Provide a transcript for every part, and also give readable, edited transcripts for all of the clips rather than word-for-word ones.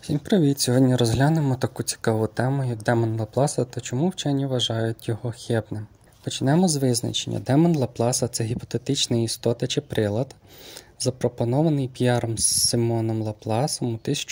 Всім привіт! Сьогодні розглянемо таку цікаву тему, як демон Лапласа та чому вчені вважають його хибним. Почнемо з визначення. Демон Лапласа – це гіпотетична істота чи прилад, запропонований П'єром Симоном Лапласом у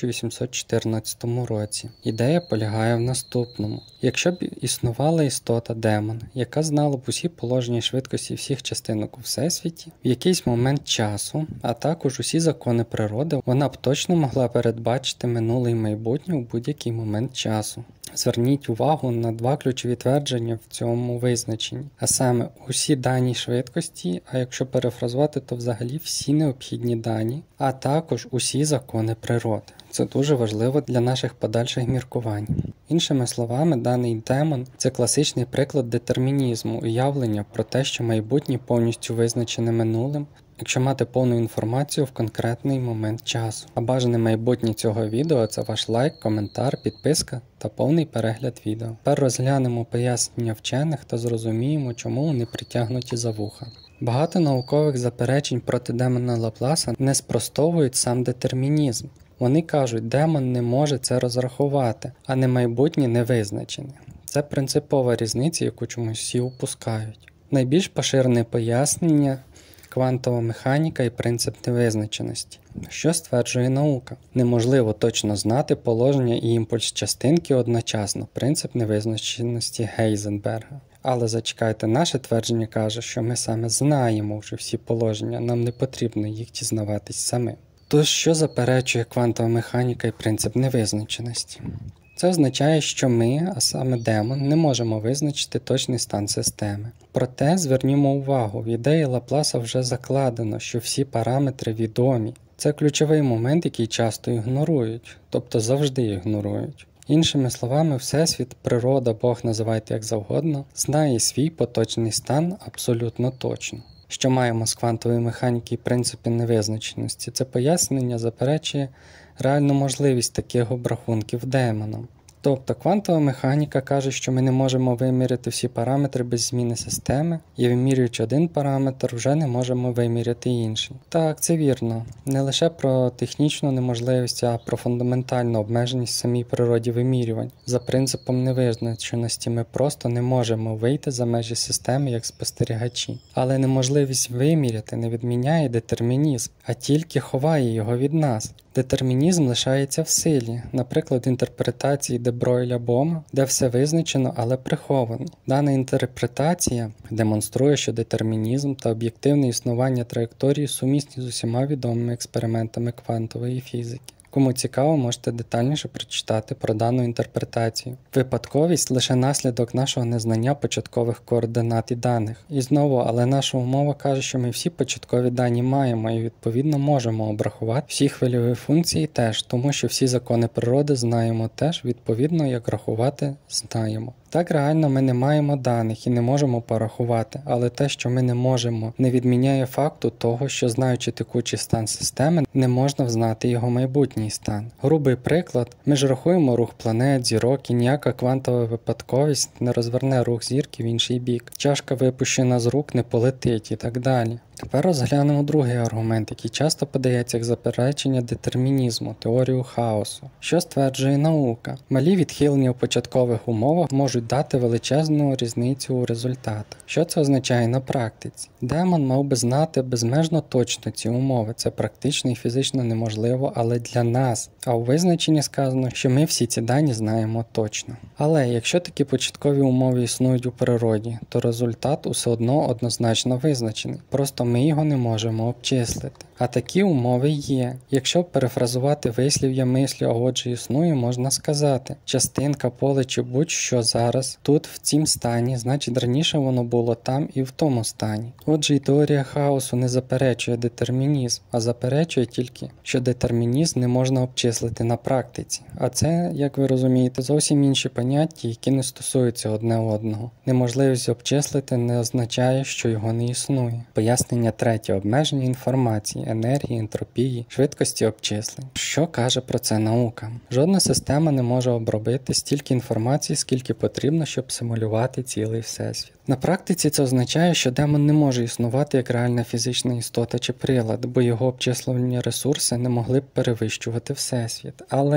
1814 році. Ідея полягає в наступному. Якщо б існувала істота-демон, яка знала б усі положення швидкості всіх частинок у Всесвіті, в якийсь момент часу, а також усі закони природи, вона б точно могла передбачити минуле і майбутнє у будь-який момент часу. Зверніть увагу на два ключові твердження в цьому визначенні, а саме усі дані швидкості, а якщо перефразувати, то взагалі всі необхідні дані, а також усі закони природи. Це дуже важливо для наших подальших міркувань. Іншими словами, даний демон – це класичний приклад детермінізму, уявлення про те, що майбутнє повністю визначене минулим, якщо мати повну інформацію в конкретний момент часу. А бажане майбутнє цього відео – це ваш лайк, коментар, підписка та повний перегляд відео. Тепер розглянемо пояснення вчених та зрозуміємо, чому вони притягнуті за вуха. Багато наукових заперечень проти демона Лапласа не спростовують сам детермінізм. Вони кажуть, демон не може це розрахувати, а не майбутнє не визначене. Це принципова різниця, яку чомусь всі упускають. Найбільш поширене пояснення – квантова механіка і принцип невизначеності. Що стверджує наука? Неможливо точно знати положення і імпульс частинки одночасно – принцип невизначеності Гейзенберга. Але зачекайте, наше твердження каже, що ми саме знаємо вже всі положення, нам не потрібно їх дізнаватись самим. Тож, що заперечує квантова механіка і принцип невизначеності? Це означає, що ми, а саме демон, не можемо визначити точний стан системи. Проте, звернімо увагу, в ідеї Лапласа вже закладено, що всі параметри відомі. Це ключовий момент, який часто ігнорують, тобто завжди ігнорують. Іншими словами, Всесвіт, природа, Бог, називайте як завгодно, знає свій поточний стан абсолютно точно. Що маємо з квантової механіки і принципів невизначеності? Це пояснення заперечує реальну можливість таких обрахунків демоном. Тобто квантова механіка каже, що ми не можемо виміряти всі параметри без зміни системи, і вимірюючи один параметр, вже не можемо виміряти інший. Так, це вірно. Не лише про технічну неможливість, а про фундаментальну обмеженість в самій природі вимірювань. За принципом невизначеності ми просто не можемо вийти за межі системи як спостерігачі. Але неможливість виміряти не відміняє детермінізм, а тільки ховає його від нас. Детермінізм лишається в силі, наприклад, інтерпретації де Бройля-Бома, де все визначено, але приховано. Дана інтерпретація демонструє, що детермінізм та об'єктивне існування траєкторії сумісні з усіма відомими експериментами квантової фізики. Кому цікаво, можете детальніше прочитати про дану інтерпретацію. Випадковість – лише наслідок нашого незнання початкових координат і даних. І знову, але наша умова каже, що ми всі початкові дані маємо і відповідно можемо обрахувати всі хвильові функції теж, тому що всі закони природи знаємо теж, відповідно, як рахувати знаємо. Так, реально ми не маємо даних і не можемо порахувати, але те, що ми не можемо, не відміняє факту того, що знаючи текучий стан системи, не можна взнати його майбутній стан. Грубий приклад, ми ж рахуємо рух планет, зірок і ніяка квантова випадковість не розверне рух зірки в інший бік. Чашка, випущена з рук, не полетить і так далі. Тепер розглянемо другий аргумент, який часто подається як заперечення детермінізму, теорію хаосу. Що стверджує наука? Малі відхилення в початкових умовах можуть дати величезну різницю у результатах. Що це означає на практиці? Демон мав би знати безмежно точно ці умови. Це практично і фізично неможливо, але для нас. А у визначенні сказано, що ми всі ці дані знаємо точно. Але якщо такі початкові умови існують у природі, то результат усе одно однозначно визначений. Просто ми його не можемо обчислити. А такі умови є. Якщо перефразувати вислів'я мислю, а отже існує, можна сказати, частинка, поле чи будь-що зараз тут в цім стані, значить раніше воно було там і в тому стані. Отже, і теорія хаосу не заперечує детермінізм, а заперечує тільки, що детермінізм не можна обчислити на практиці. А це, як ви розумієте, зовсім інші поняття, які не стосуються одне одного. Неможливість обчислити не означає, що його не існує. Пояснення третє – обмеження інформації, енергії, ентропії, швидкості обчислень. Що каже про це наука? Жодна система не може обробити стільки інформації, скільки потрібно, щоб симулювати цілий всесвіт. На практиці це означає, що демон не може існувати як реальна фізична істота чи прилад, бо його обчислювальні ресурси не могли б перевищувати всесвіт. Але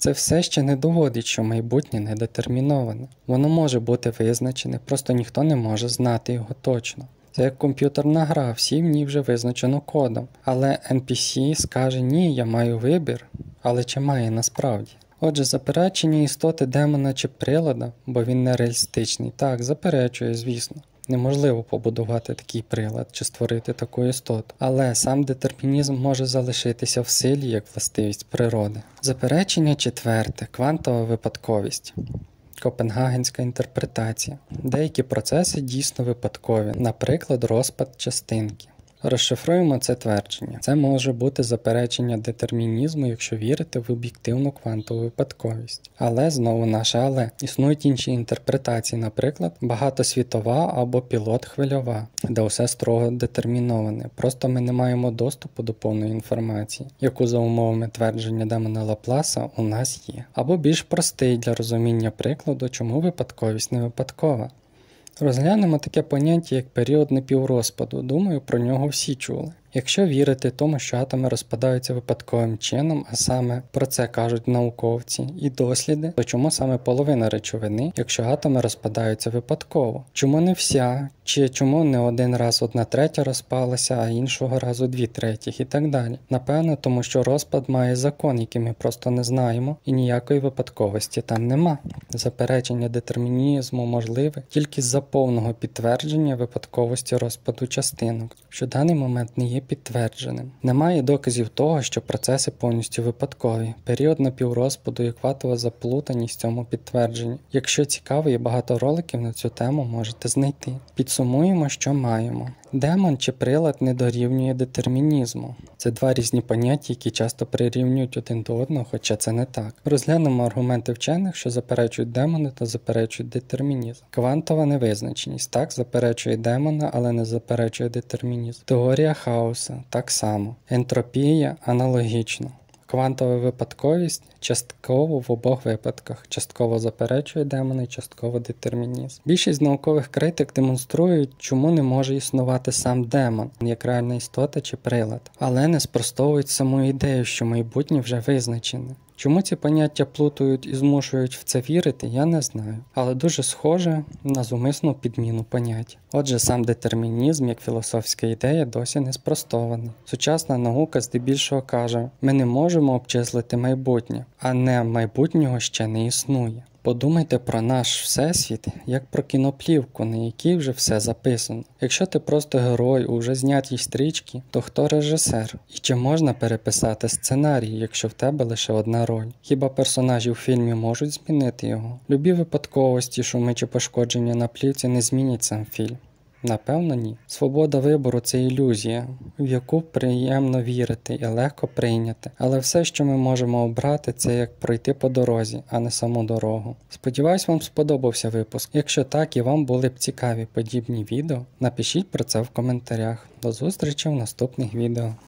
Це все ще не доводить, що майбутнє недетерміноване. Воно може бути визначене, просто ніхто не може знати його точно. Це як комп'ютерна гра, всі в ній вже визначено кодом. Але NPC скаже «ні, я маю вибір», але чи має насправді? Отже, заперечення істоти демона чи прилада, бо він нереалістичний, так, заперечує, звісно. Неможливо побудувати такий прилад чи створити таку істоту. Але сам детермінізм може залишитися в силі як властивість природи. Заперечення четверте. Квантова випадковість. Копенгагенська інтерпретація. Деякі процеси дійсно випадкові, наприклад, розпад частинки. Розшифруємо це твердження. Це може бути заперечення детермінізму, якщо вірити в об'єктивну квантову випадковість. Але, знову наше але, існують інші інтерпретації, наприклад, багатосвітова або пілот-хвильова, де усе строго детерміноване. Просто ми не маємо доступу до повної інформації, яку за умовами твердження демона Лапласа у нас є. Або більш простий для розуміння прикладу, чому випадковість не випадкова. Розглянемо таке поняття, як період напіврозпаду. Думаю, про нього всі чули. Якщо вірити тому, що атоми розпадаються випадковим чином, а саме про це кажуть науковці і досліди, то чому саме половина речовини, якщо атоми розпадаються випадково? Чому не вся? Чи чому не один раз 1/3 розпалася, а іншого разу 2/3 і так далі? Напевно, тому що розпад має закон, який ми просто не знаємо, і ніякої випадковості там нема. Заперечення детермінізму можливе тільки з-за повного підтвердження випадковості розпаду частинок, що в даний момент не є підтвердженим. Немає доказів того, що процеси повністю випадкові. Період напіврозпаду і квантова заплутаність в цьому підтвердженні. Якщо цікаво, є багато роликів на цю тему, можете знайти. Підсумуємо, що маємо. Демон чи прилад не дорівнює детермінізму. Це два різні поняття, які часто прирівнюють один до одного, хоча це не так. Розглянемо аргументи вчених, що заперечують демони та заперечують детермінізм. Квантова невизначеність. Так, заперечує демона, але не заперечує детермінізм. Теорія хаоса. Так само. Ентропія аналогічно. Квантова випадковість частково в обох випадках. Частково заперечує демони, частково детермінізм. Більшість наукових критик демонструють, чому не може існувати сам демон, як реальна істота чи прилад, але не спростовують саму ідею, що майбутнє вже визначене. Чому ці поняття плутають і змушують в це вірити, я не знаю. Але дуже схоже на зумисну підміну понять. Отже, сам детермінізм, як філософська ідея, досі не спростований. Сучасна наука здебільшого каже, ми не можемо обчислити майбутнє, а не майбутнього ще не існує. Подумайте про наш всесвіт, як про кіноплівку, на якій вже все записано. Якщо ти просто герой у вже знятій стрічці, то хто режисер? І чи можна переписати сценарій, якщо в тебе лише одна роль? Хіба персонажі в фільмі можуть змінити його? Любі випадковості, шуми чи пошкодження на плівці не змінять сам фільм. Напевно, ні. Свобода вибору – це ілюзія, в яку приємно вірити і легко прийняти. Але все, що ми можемо обрати, це як пройти по дорозі, а не саму дорогу. Сподіваюсь, вам сподобався випуск. Якщо так і вам були б цікаві подібні відео, напишіть про це в коментарях. До зустрічі в наступних відео.